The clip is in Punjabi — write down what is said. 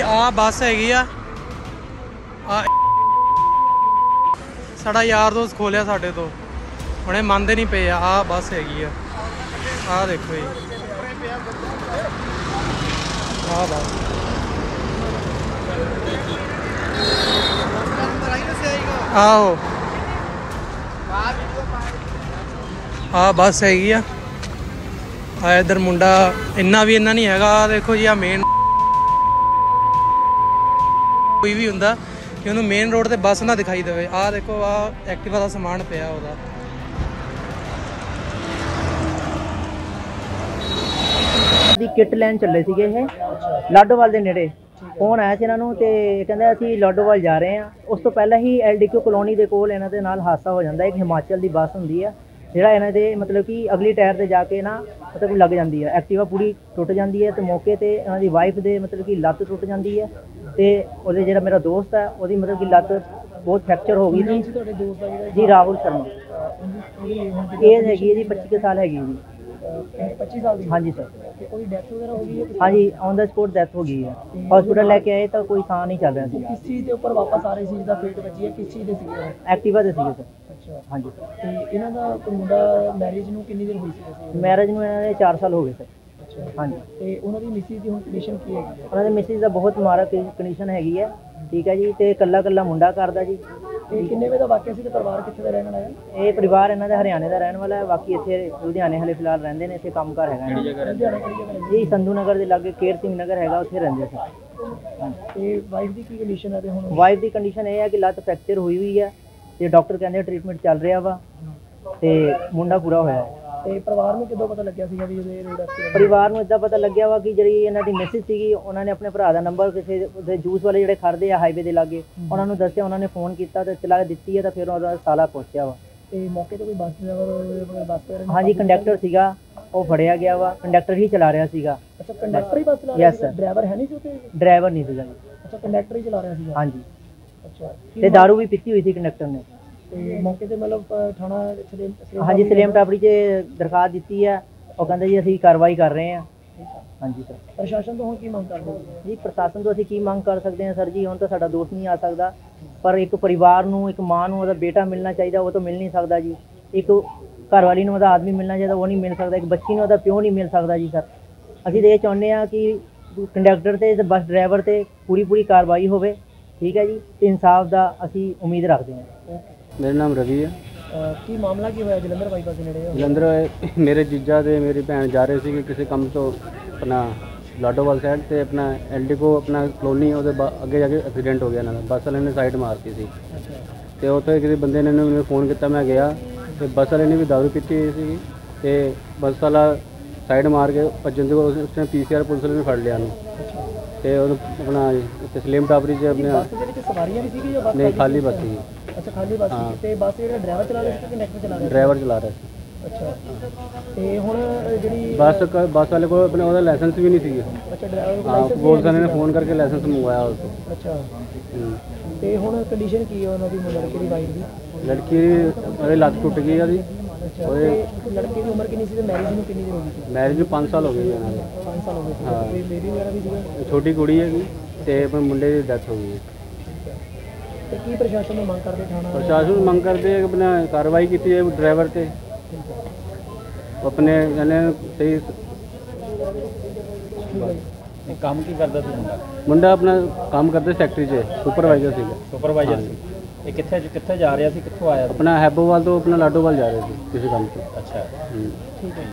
आ बस हैगी आ साडा यार दोस्त खोलिया साडे तो हुणे मनदे नहीं पे आ बस हैगी आ देखो जी आ बस आहो आ बस हैगी आ इधर मुंडा इन्ना भी इन्ना नहीं हैगा देखो जी आ मेन कोई भी हुंदा कि उन्होंने मेन रोड ते बस ना दिखाई देवे आ देखो आ एक्टिवा का समान पिया ओदा ਦੀ ਕਿੱਟ ਲੈਣ ਚੱਲੇ ਸੀਗੇ ਇਹ ਲਾਡੋਵਾਲ ਦੇ ਨੇੜੇ ਫੋਨ ਆਇਆ ਸੀ ਇਹਨਾਂ ਨੂੰ ਤੇ ਕਹਿੰਦੇ ਅਸੀਂ ਲਾਡੋਵਾਲ ਜਾ ਰਹੇ ਹਾਂ। ਉਸ ਤੋਂ ਪਹਿਲਾਂ ਹੀ ਐਲਡੀਕਿਊ ਕਲੋਨੀ ਦੇ ਕੋਲ ਇਹਨਾਂ ਦੇ ਨਾਲ ਹਾਦਸਾ ਹੋ ਜਾਂਦਾ। ਇੱਕ ਹਿਮਾਚਲ ਦੀ ਬੱਸ ਹੁੰਦੀ ਆ ਜਿਹੜਾ ਇਹਨਾਂ ਦੇ ਮਤਲਬ ਕਿ ਅਗਲੀ ਟਾਇਰ ਤੇ ਜਾ ਕੇ ਨਾ ਮਤਲਬ ਲੱਗ ਜਾਂਦੀ ਹੈ। ਐਕਟਿਵਾ ਪੂਰੀ ਟੁੱਟ ਜਾਂਦੀ ਹੈ ਤੇ ਮੌਕੇ ਤੇ ਇਹਨਾਂ ਦੀ ਵਾਈਫ ਦੇ ਮਤਲਬ ਕਿ ਲੱਤ ਟੁੱਟ ਜਾਂਦੀ ਹੈ ਤੇ ਉਹਦੇ ਜਿਹੜਾ ਮੇਰਾ ਦੋਸਤ ਹੈ ਉਹਦੀ ਮਤਲਬ ਕਿ ਲੱਤ ਬਹੁਤ ਫ੍ਰੈਕਚਰ ਹੋ ਗਈ ਸੀ। ਤੁਹਾਡੇ ਦੋਸਤ ਦਾ ਜਿਹੜਾ ਜੀ ਰਾਹੁਲ ਸ਼ਰਮਾ ਏਜ ਹੈਗੀ ਹੈ ਜੀ 25 ਸਾਲ ਹੈਗੀ ਜੀ 25 साल हाँ जी सर कोई डेथ वगैरह हो गई है? हाँ जी ऑन द स्पॉट डेथ हो गई है। हॉस्पिटल लेके आए तो कोई साह नहीं चल रहा था। किस चीज़ के ऊपर वापस आ रही चीज़ का पेट बची है किस चीज़ ਦੇ ਐਕਟਿਵਾ ਦੇ ਸੀਗੇ ਸਰ। ਅੱਛਾ हाँ जी ਸਰ ਤੇ ਇਹਨਾਂ ਦਾ ਮੁੰਡਾ ਮੈਰਿਜ ਨੂੰ ਕਿੰਨੀ ਦੇਰ ਹੋਈ ਸੀ? ਮੈਰਿਜ ਨੂੰ ਇਹਨਾਂ ਦੇ 4 ਸਾਲ ਹੋ ਗਏ ਸਰ। ਅੱਛਾ हाँ जी ਤੇ ਉਹਨਾਂ ਦੀ ਮਿਸਿਸ ਦੀ ਹੁਣ ਕੰਡੀਸ਼ਨ ਕੀ ਹੈਗੀ? ਉਹਨਾਂ ਦੇ ਮਿਸਿਸ ਦਾ ਬਹੁਤ ਮਾੜਾ ਕੰਡੀਸ਼ਨ ਹੈਗੀ ਹੈ ਠੀਕ ਹੈ ਜੀ ਤੇ ਕੱਲਾ ਮੁੰਡਾ ਕਰਦਾ ਜੀ। ਇਹ ਕਿੰਨੇ ਵਜੇ ਦਾ ਵਾਕਿਆ ਸੀ ਤੇ ਪਰਿਵਾਰ ਕਿੱਥੇ ਦਾ ਰਹਿਣ ਵਾਲਾ ਹੈ? ਇਹ ਪਰਿਵਾਰ ਇਹਨਾਂ ਦਾ ਹਰਿਆਣੇ ਦਾ ਰਹਿਣ ਵਾਲਾ ਹੈ। ਬਾਕੀ ਇੱਥੇ ਲੁਧਿਆਣੇ ਹਲੇ ਫਿਲਹਾਲ ਰਹਿੰਦੇ ਨੇ। ਇੱਥੇ ਕੰਮ ਕਾਰ ਹੈਗਾ ਕਿਹੜੀ ਜਗ੍ਹਾ ਰਹਿੰਦੇ ਜੀ? ਸੰਧੂ ਨਗਰ ਦੇ ਲਾਗੇ ਕੇਰ ਸਿੰਘ ਨਗਰ ਹੈਗਾ ਉੱਥੇ ਰਹਿੰਦੇ ਸੀ। ਇਹ ਵਾਈਫ ਦੀ ਕੀ ਕੰਡੀਸ਼ਨ ਹੈ? ਤੇ ਹੁਣ ਵਾਈਫ ਦੀ ਕੰਡੀਸ਼ਨ ਇਹ ਹੈ ਕਿ ਲੱਤ ਫ੍ਰੈਕਚਰ ਹੋਈ ਹੈ ਤੇ ਡਾਕਟਰ ਕਹਿੰਦੇ ਟ੍ਰੀਟਮੈਂਟ ਚੱਲ ਰਿਹਾ ਵਾ ਤੇ ਮੁੰਡਾ ਪੂਰਾ ਹੋਇਆ। ਤੇ ਪਰਿਵਾਰ ਨੂੰ ਕਿਦੋਂ ਪਤਾ ਲੱਗਿਆ ਸੀਗਾ ਵੀ ਇਹ ਰੋਡ ਐਕਸੀਡੈਂਟ? ਪਰਿਵਾਰ ਨੂੰ ਇਦਾਂ ਪਤਾ ਲੱਗਿਆ ਵਾ ਕਿ ਜਿਹੜੀ ਇਹਨਾਂ ਦੀ ਮੈਸੇਜ ਸੀਗੀ ਉਹਨਾਂ ਨੇ ਆਪਣੇ ਭਰਾ ਦਾ ਨੰਬਰ ਕਿਸੇ ਉਹਦੇ ਜੂਸ ਵਾਲੇ ਜਿਹੜੇ ਖੜਦੇ ਆ ਹਾਈਵੇ ਦੇ ਲਾਗੇ ਉਹਨਾਂ ਨੂੰ ਦੱਸਿਆ। ਉਹਨਾਂ ਨੇ ਫੋਨ ਕੀਤਾ ਤੇ ਚਲਾ ਦਿੱਤੀ ਹੈ ਤਾਂ ਫਿਰ ਉਹਦਾ ਸਾਲਾ ਪਹੁੰਚਿਆ ਵਾ। ਤੇ ਮੌਕੇ ਤੇ ਕੋਈ ਬੱਸ ਡਰਾਈਵਰ ਬੱਸ ਹਾਂਜੀ ਕੰਡਕਟਰ ਸੀਗਾ ਉਹ ਫੜਿਆ ਗਿਆ ਵਾ। ਕੰਡਕਟਰ ਹੀ ਚਲਾ ਰਿਹਾ ਸੀਗਾ। ਅੱਛਾ ਕੰਡਕਟਰ ਹੀ ਬੱਸ ਚਲਾ ਰਿਹਾ ਸੀ? ਡਰਾਈਵਰ ਹੈ ਨਹੀਂ ਸੀ ਉੱਥੇ? ਡਰਾਈਵਰ ਨਹੀਂ ਸੀਗਾ ਜੀ। ਅੱਛਾ ਕੰਡਕਟਰ ਹੀ ਚਲਾ ਰਿਹਾ ਸੀਗਾ? ਹਾਂਜੀ। ਅੱਛਾ ਤੇ ਦਾਰੂ ਵੀ ਪੀਤੀ ਹੋਈ ਸੀ ਕੰਡਕਟਰ ਨੇ। ਤੇ ਮੌਕੇ ਤੇ ਮਤਲਬ ਥਾਣਾ ਹਾਂਜੀ ਸਲੇਮ ਟਾਪੜੀ 'ਚ ਦਰਖਾਸਤ ਦਿੱਤੀ ਹੈ। ਉਹ ਕਹਿੰਦੇ ਜੀ ਅਸੀਂ ਕਾਰਵਾਈ ਕਰ ਰਹੇ ਹਾਂ। ਹਾਂਜੀ ਸਰ ਪ੍ਰਸ਼ਾਸਨ ਤੋਂ ਹੁਣ ਕੀ ਮੰਗ ਕਰਦੇ ਹੋ ਜੀ? ਪ੍ਰਸ਼ਾਸਨ ਤੋਂ ਅਸੀਂ ਕੀ ਮੰਗ ਕਰ ਸਕਦੇ ਹਾਂ ਸਰ ਜੀ? ਹੁਣ ਤਾਂ ਸਾਡਾ ਦੋਸਤ ਨਹੀਂ ਆ ਸਕਦਾ ਪਰ ਇੱਕ ਪਰਿਵਾਰ ਨੂੰ ਇੱਕ ਮਾਂ ਨੂੰ ਉਹਦਾ ਬੇਟਾ ਮਿਲਣਾ ਚਾਹੀਦਾ ਉਹ ਤਾਂ ਮਿਲ ਨਹੀਂ ਸਕਦਾ ਜੀ। ਇੱਕ ਘਰਵਾਲੀ ਨੂੰ ਉਹਦਾ ਆਦਮੀ ਮਿਲਣਾ ਚਾਹੀਦਾ ਉਹ ਨਹੀਂ ਮਿਲ ਸਕਦਾ। ਇੱਕ ਬੱਚੀ ਨੂੰ ਉਹਦਾ ਪਿਓ ਨਹੀਂ ਮਿਲ ਸਕਦਾ ਜੀ ਸਰ। ਅਸੀਂ ਤਾਂ ਇਹ ਚਾਹੁੰਦੇ ਹਾਂ ਕਿ ਕੰਡਕਟਰ ਤੇ ਬੱਸ ਡਰਾਈਵਰ ਤੇ ਪੂਰੀ ਕਾਰਵਾਈ ਹੋਵੇ ਠੀਕ ਹੈ ਜੀ ਤੇ ਇਨਸਾਫ ਦਾ ਅਸੀਂ ਉਮੀਦ ਰੱਖਦੇ ਹਾਂ। मेरा नाम रवि है। ਕੀ ਮਾਮਲਾ ਕੀ ਹੋਇਆ ਜਲੰਧਰ ਬਾਈਪਾਸ ਦੇ ਨੇੜੇ? जलंधर मेरे जीजा ते मेरी भैन जा रहे थे किसी काम तो अपना लाडोवाल साइड से अपना एलडी को अपना कलोनी अगे जाके एक्सीडेंट हो गया ना बस वाले ने साइड मारती थी तो उत्थे किसी बंदे ने मैंने फोन किया मैं गया तो बस वाले ने भी दारू पीती हुई सी ते बस वाला साइड मार के भजन को उसने पीसीआर पुलिस ने फड़ लिया ते अपना सलेम टापरी से अपने नहीं खाली बस थी। अच्छा खाली बस ਤੇ ਬੱਸ ਜਿਹੜਾ ਡਰਾਈਵਰ ਚਲਾ ਰਿਹਾ ਸੀ ਕਿ ਕੰਡਕਟਰ ਚਲਾ ਰਿਹਾ ਸੀ? ਡਰਾਈਵਰ ਚਲਾ ਰਿਹਾ ਸੀ। ਅੱਛਾ ਤੇ ਹੁਣ ਜਿਹੜੀ ਬੱਸ ਵਾਲੇ ਕੋਲ ਆਪਣੇ ਉਹਦਾ ਲਾਇਸੈਂਸ ਵੀ ਨਹੀਂ ਸੀ। ਅੱਛਾ ਡਰਾਈਵਰ ਕੋਲ ਹਾਂ ਪੁਲਿਸ ਵਾਲੇ ਨੇ ਫੋਨ ਕਰਕੇ ਲਾਇਸੈਂਸ ਮੰਗਵਾਇਆ ਉਸ ਤੋਂ। ਅੱਛਾ ਤੇ ਹੁਣ ਕੰਡੀਸ਼ਨ ਕੀ ਹੈ ਉਹਨਾਂ ਦੀ ਲੜਕੀ ਦੀ ਵਾਈਫ ਦੀ? ਲੜਕੀ ਉਹਦੀ ਲੱਤ ਟੁੱਟ ਗਈ ਆ ਜੀ। ਉਹਦੇ ਲੜਕੇ ਦੀ ਉਮਰ ਕਿੰਨੀ ਸੀ ਤੇ ਮੈਰਿਜ ਨੂੰ ਕਿੰਨੀ ਦੇਰ ਹੋ ਗਈ ਸੀ? ਮੈਰਿਜ ਨੂੰ 5 ਸਾਲ ਹੋ ਗਏ ਇਹਨਾਂ ਦੇ। 5 ਸਾਲ ਹੋ ਗਏ ਸੀ। ਕੋਈ ਬੇਬੀ ਵਗੈਰਾ ਵੀ ਸੀਗਾ? ਛੋਟੀ ਕੁੜੀ ਹੈਗੀ ਤੇ ਆਪਣੇ ਮੁੰਡੇ ਦੀ ਡੈਥ ਹੋ ਗਈ। ਤੇ ਕੀ ਪ੍ਰਸ਼ਾਸਨ ਨੂੰ ਮੰਗ ਕਰਦੇ ਥਾਣਾ? ਪ੍ਰਸ਼ਾਸਨ ਨੂੰ ਮੰਗ ਕਰਦੇ ਕਿ ਆਪਣਾ ਕਾਰਵਾਈ ਕੀਤੀ ਜਾਏ ਡਰਾਈਵਰ ਤੇ ਆਪਣੇ ਜਾਨੇ ਸਹੀ। ਕੰਮ ਕੀ ਕਰਦਾ ਤੂੰ? ਮੁੰਡਾ ਆਪਣਾ ਕੰਮ ਕਰਦਾ ਸੈਕਟਰੀ 'ਚ ਸੁਪਰਵਾਈਜ਼ਰ ਸੀਗਾ। ਸੁਪਰਵਾਈਜ਼ਰ ਸੀ। ਇਹ ਕਿੱਥੇ ਜਾ ਰਿਹਾ ਸੀ? ਕਿੱਥੋਂ ਆਇਆ? ਆਪਣਾ ਹੈਬੋਵਾਲ ਤੋਂ ਆਪਣਾ ਲਾਡੋਵਾਲ ਜਾ ਰਹੇ ਸੀ ਕਿਸੇ ਕੰਮ ਤੋਂ। ਅੱਛਾ ਠੀਕ ਹੈ।